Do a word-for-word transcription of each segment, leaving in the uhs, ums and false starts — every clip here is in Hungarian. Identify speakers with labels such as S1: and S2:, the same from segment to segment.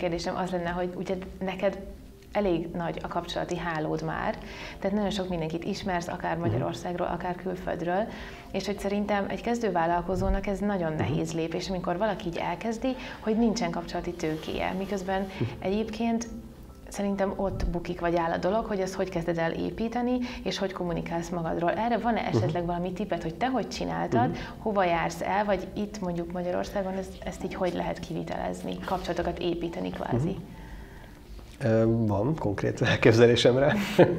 S1: kérdésem az lenne, hogy ugye neked elég nagy a kapcsolati hálód már, tehát nagyon sok mindenkit ismersz, akár Magyarországról, akár külföldről, és hogy szerintem egy kezdővállalkozónak ez nagyon nehéz lépés, amikor valaki így elkezdi, hogy nincsen kapcsolati tőkéje, miközben egyébként szerintem ott bukik vagy áll a dolog, hogy ezt hogy kezded el építeni, és hogy kommunikálsz magadról. Erre van-e esetleg valami tippet, hogy te hogy csináltad, uh-huh. hova jársz el, vagy itt mondjuk Magyarországon ezt, ezt így hogy lehet kivitelezni, kapcsolatokat építeni kvázi?
S2: Uh-huh. Van konkrét elképzelésemre.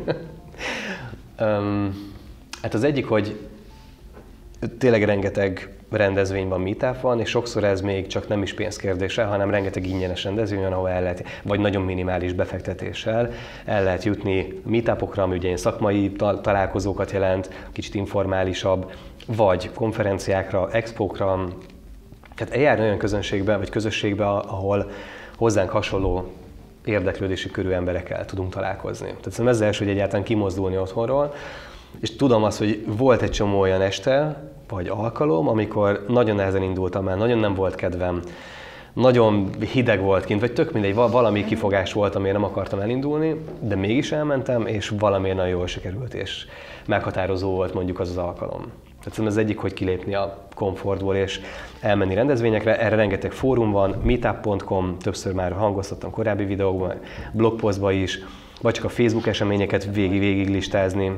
S2: um, hát az egyik, hogy tényleg rengeteg rendezvény van, meetup van, és sokszor ez még csak nem is pénzkérdése, hanem rengeteg ingyenes rendezvény van, ahol el lehet, vagy nagyon minimális befektetéssel el lehet jutni meetupokra, ami ugye ilyen szakmai találkozókat jelent, kicsit informálisabb, vagy konferenciákra, expókra, tehát eljárni olyan közönségbe, vagy közösségbe, ahol hozzánk hasonló érdeklődési körű emberekkel tudunk találkozni. Tehát ez az első, hogy egyáltalán kimozdulni otthonról, és tudom azt, hogy volt egy csomó olyan este, vagy alkalom, amikor nagyon nehezen indultam el, nagyon nem volt kedvem, nagyon hideg volt kint, vagy tök mindegy, valami kifogás volt, amiért nem akartam elindulni, de mégis elmentem, és valamiért nagyon jól sikerült, és meghatározó volt mondjuk az az alkalom. Tehát ez egyik, hogy kilépni a komfortból és elmenni rendezvényekre. Erre rengeteg fórum van, meetup pont com, többször már hangoztattam korábbi videókban, blogpostban is, vagy csak a Facebook eseményeket végig-végig listázni.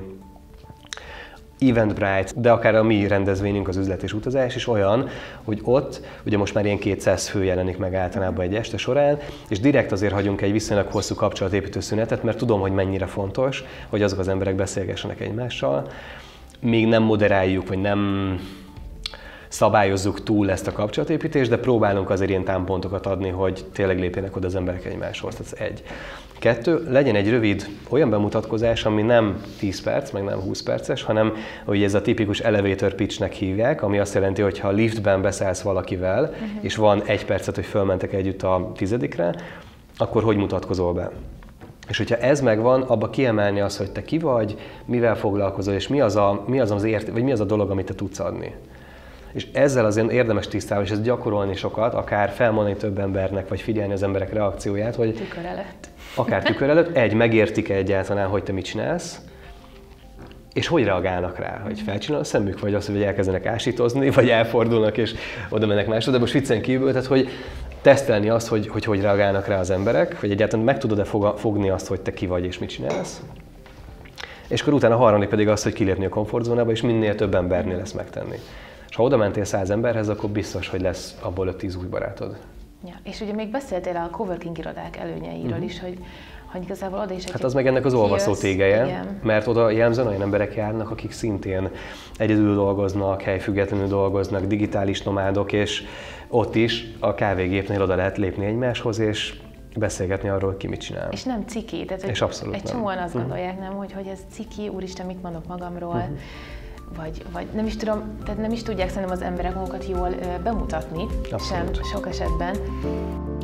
S2: Eventbrite, de akár a mi rendezvényünk, az üzlet és utazás is olyan, hogy ott ugye most már ilyen kétszáz fő jelenik meg általában egy este során, és direkt azért hagyunk egy viszonylag hosszú kapcsolatépítő szünetet, mert tudom, hogy mennyire fontos, hogy azok az emberek beszélgessenek egymással. Még nem moderáljuk, vagy nem szabályozzuk túl ezt a kapcsolatépítést, de próbálunk azért ilyen támpontokat adni, hogy tényleg lépjenek oda az emberek egymáshoz. Tehát egy. Kettő, legyen egy rövid olyan bemutatkozás, ami nem tíz perc, meg nem húsz perces, hanem hogy ez a tipikus elevator pitchnek hívják, ami azt jelenti, hogy ha liftben beszállsz valakivel, uh-huh. és van egy percet, hogy fölmentek együtt a tizedikre, akkor hogy mutatkozol be? És hogyha ez megvan, abba kiemelni azt, hogy te ki vagy, mivel foglalkozol, és mi az a, mi az, az ért, vagy mi az a dolog, amit te tudsz adni. És ezzel azért érdemes tisztában, és ezt gyakorolni sokat, akár felmondani több embernek, vagy figyelni az emberek reakcióját, hogy
S1: tükör előtt.
S2: Akár tükör előtt, egy, megértik egyáltalán, hogy te mit csinálsz, és hogy reagálnak rá, hogy felcsinál a szemük, vagy az, hogy elkezdenek ásítozni, vagy elfordulnak, és oda mennek másra, de most viccen kívül, tehát hogy tesztelni azt, hogy, hogy hogy reagálnak rá az emberek, hogy egyáltalán meg tudod-e fogni azt, hogy te ki vagy és mit csinálsz. És akkor utána a harmadik pedig az, hogy kilépni a komfortzónába, és minél több embernél ezt megtenni. És ha oda mentél száz emberhez, akkor biztos, hogy lesz abból öt-tíz új barátod.
S1: Ja, és ugye még beszéltél a coworking irodák előnyeiről uh-huh. is, hogy, hogy igazából oda is egy...
S2: Hát az meg ennek az olvasztó tégeje, mert oda jellemzően olyan emberek járnak, akik szintén egyedül dolgoznak, helyfüggetlenül dolgoznak, digitális nomádok, és ott is a kávégépnél oda lehet lépni egymáshoz, és beszélgetni arról, ki mit csinál.
S1: És nem ciki, tehát
S2: és abszolút
S1: egy
S2: nem.
S1: csomóan azt
S2: uh-huh.
S1: gondolják, nem, hogy, hogy ez ciki, úristen, mit mondok magamról, uh-huh. Vagy, vagy nem is tudom, tehát nem is tudják szerintem az emberek magukat jól ö, bemutatni,
S2: abszolút.
S1: sem sok esetben.